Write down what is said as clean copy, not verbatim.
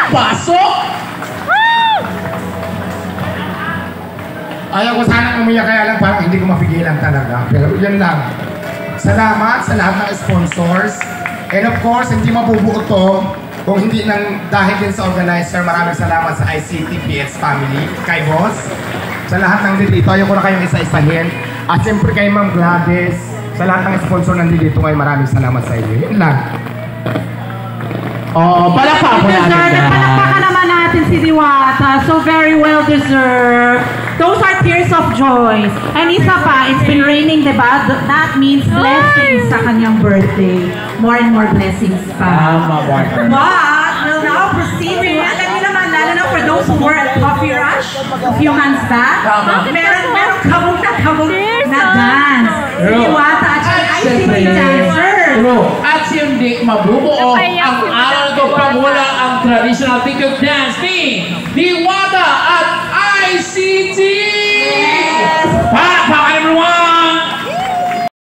Pasok! Ayaw ko sana umiyak kaya lang parang hindi ko mapigilan talaga. Pero yun lang. Salamat sa lahat ng sponsors. And of course, hindi mabubuo to kung hindi dahil din sa organizer. Maraming salamat sa ICTPX family, kay Boss. Sa lahat ng dito, ayaw ko na kayong isa-isahin. At siyempre kay Ma'am Gladys, sa lahat ng sponsor nandito ngayon, maraming salamat sa inyo. Yun lang. Oo, palakpak mo natin yan. Palakpakan naman natin si Diwata. So very well deserved. Those are tears of joy. And isa pa, it's been raining, diba? That means blessings sa kanyang birthday. More and more blessings pa. Tama, partner. But, we'll now proceed to, alam niyo naman, lalo na for those who were at Coffee Rush a few months back, meron kabog na dance. Si Diwata at siya ICT dancers. At hindi mabubuo ang araw ko pagwala ang traditional TikTok dance ni Diwata at ICT!